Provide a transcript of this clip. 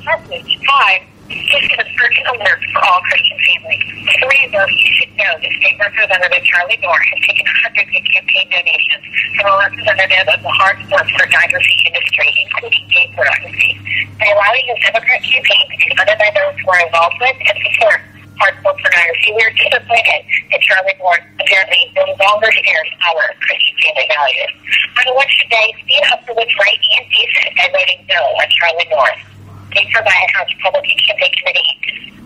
Message. Hi. This is an urgent alert for all Christian families. 3 of those you should know that State Representative Charlie Norr has taken hundreds of campaign donations from a representative of the hard work pornography industry, including gay pornography. By allowing his Democrat campaign to be funded by those who are involved with and support hardcore pornography, we are disappointed that Charlie Norr apparently no longer shares our Christian family values. On election day, stand up for what's right and decent by voting no on Charlie Norr. Thanks for my House Republican Campaign Committee.